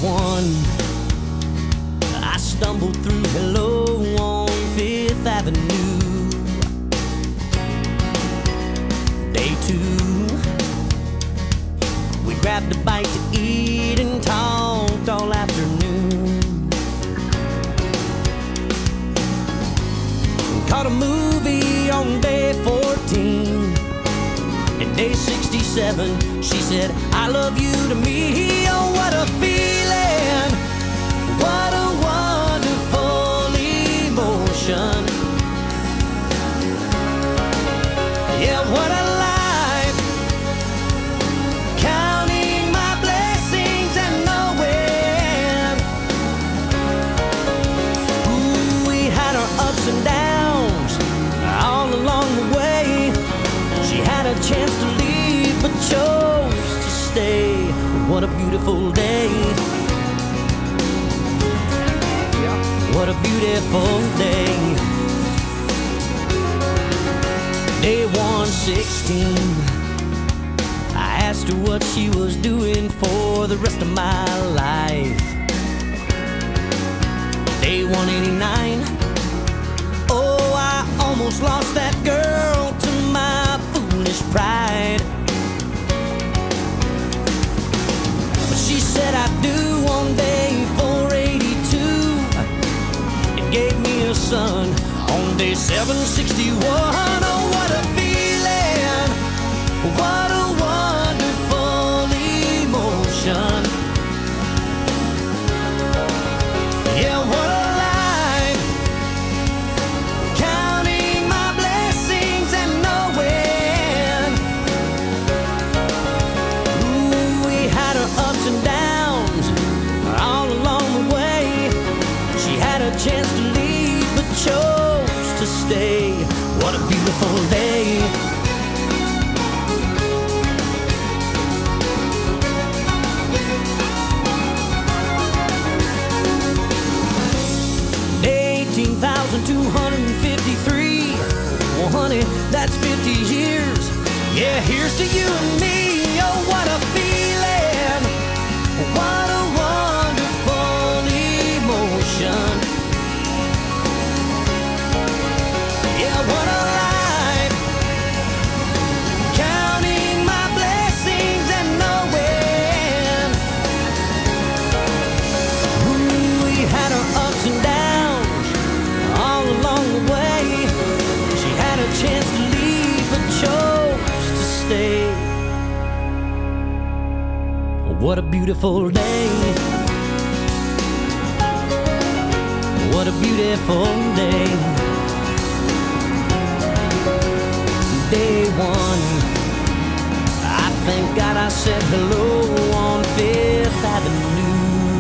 one, I stumbled through Hello on Fifth Avenue. Day two, we grabbed a bite to eat and talked all afternoon. Caught a movie on day 14. And day 67, she said, I love you to me. Oh, what a feeling. What a wonderful emotion. Yeah, what a life. Counting my blessings and knowing. Ooh, we had our ups and downs all along the way. She had a chance to leave but chose to stay. What a beautiful day. What a beautiful day. Day 116, I asked her what she was doing for the rest of my life. Day 189, oh, I almost lost that girl to my foolish pride. But she said I do on day 482 and gave me a son on day 761. Oh, what a feeling. What a wonderful emotion. Yeah, what a life. Counting my blessings and knowing. Ooh, we had our ups and downs all along the way. She had a chance to leave but chose to stay. What a beautiful day. Day 18,253. Well, honey, that's 50 years. Yeah, here's to you and me. Oh, what a feeling. What a wonderful emotion. Yeah, what a life. Counting my blessings and knowing. Ooh, we had our ups and downs all along the way. She had a chance to leave but chose to stay. What a beautiful day. What a beautiful day. Day one, I thank God I said hello on Fifth Avenue.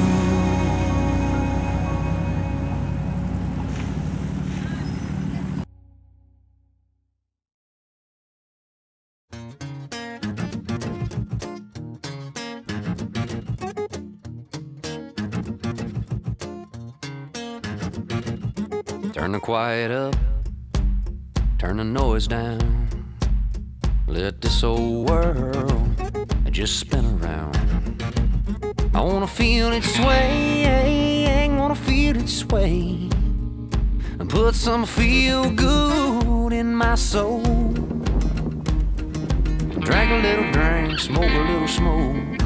Turn the quiet up, turn the noise down. Let this old world just spin around. I wanna feel it sway, wanna feel it sway, and put some feel good in my soul. Drink a little drink, smoke a little smoke.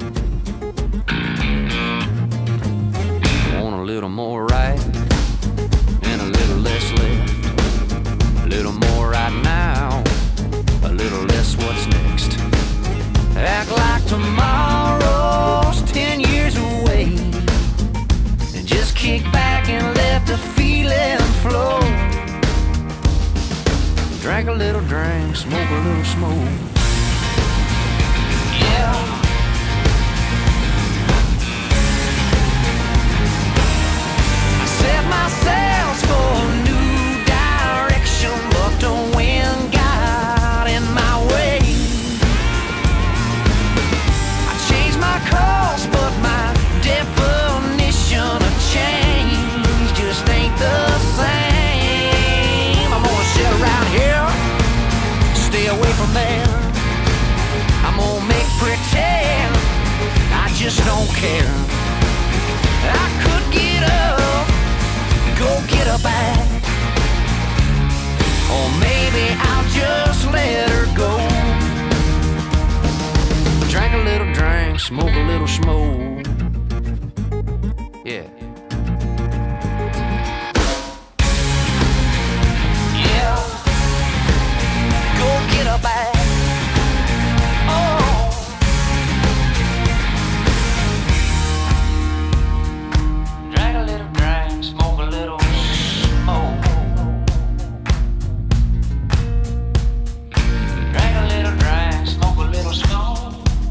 Want a little more right and a little less left. A little more right now, a little less what's next. Act like tomorrow's 10 years away, and just kick back and let the feeling flow. Drink a little drink, smoke a little smoke. Yeah. I set my sails for a new direction, but the wind got in my way. I changed my course, but my definition of change just ain't the same. I'm gonna sit around here, stay away from there. I'm gonna make pretend I just don't care. I could get up, go get her back, or maybe I'll just let her go. Drink a little drink, smoke a little smoke. Yeah. Yeah. Go get her back. Oh. Drink a little drink, smoke a little smoke. Drink a little drink, smoke a little smoke.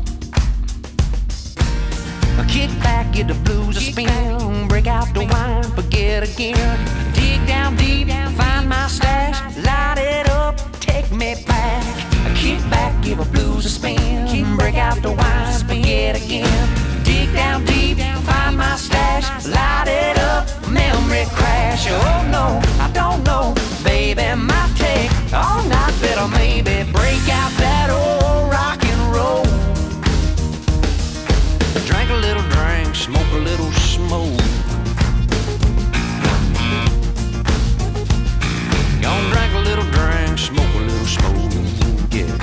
Kick back, get the blues a spin, break out the wine, forget again. Dig down deep, find my stash, light it up, take me back. Kick back, give a blues a spin, break out the wine, forget again. Dig down deep, find my stash, light it up, memory crash. Oh no, I don't know, baby, might take all night, better maybe break out that old rock and roll. Drink a little drink, smoke a little smoke. Gonna drink a little drink, smoke a little smoke. Yeah.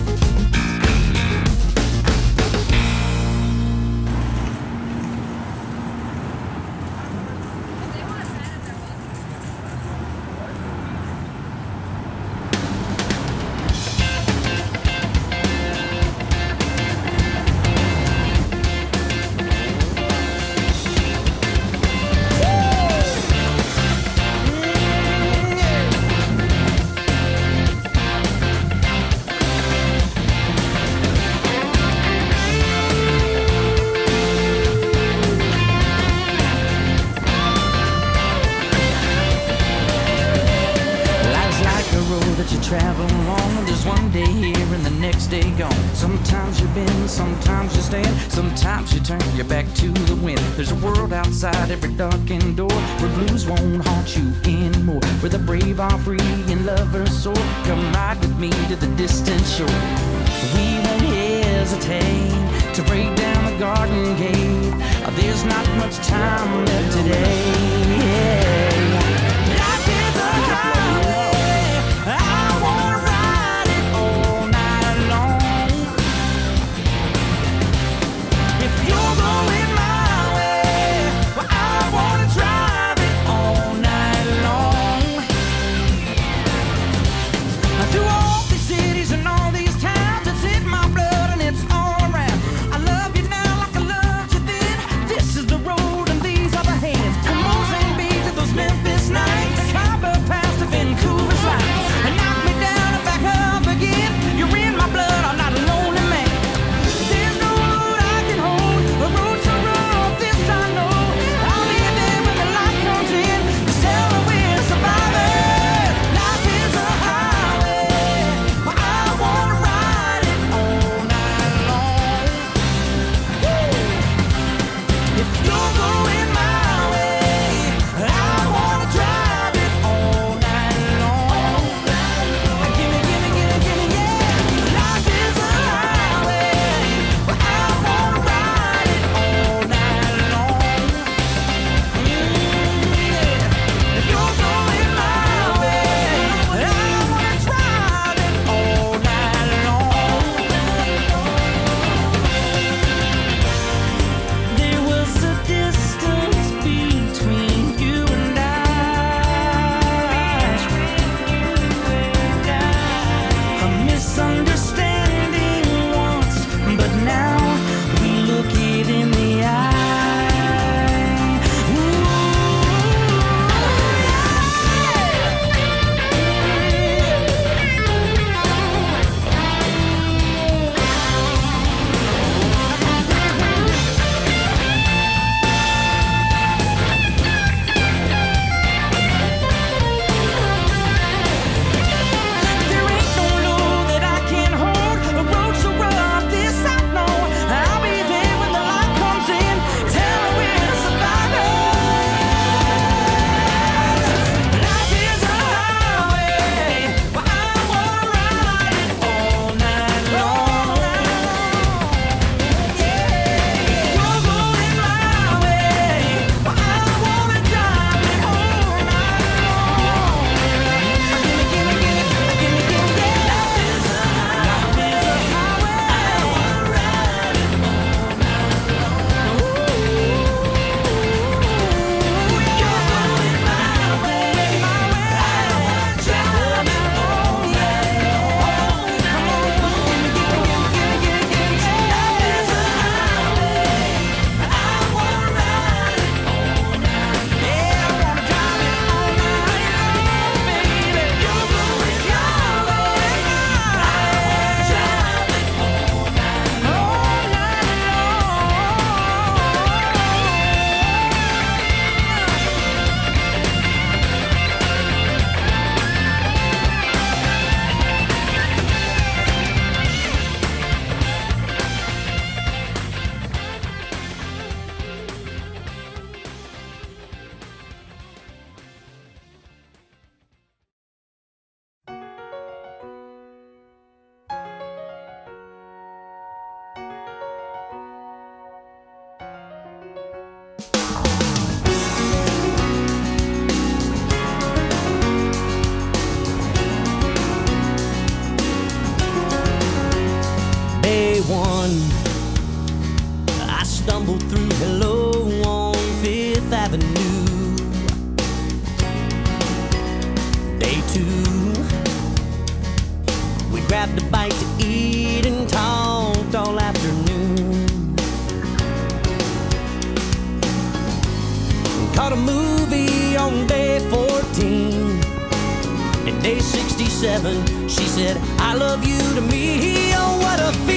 That you travel along, there's one day here and the next day gone. Sometimes you bend, sometimes you stand, sometimes you turn your back to the wind. There's a world outside every darkened door where blues won't haunt you anymore, where the brave are free and lovers soar. Come ride with me to the distant shore. We won't hesitate to break down the garden gate. There's not much time left today. Life is a highway, I wanna ride it all night long. If you're going my way, well, I wanna drive it all night long. Through all these cities and all these towns, it's in my blood and it's all around. I love you now like I loved you then. This is the road and these are the hands. Come on, 67, she said, I love you to me. Oh, what a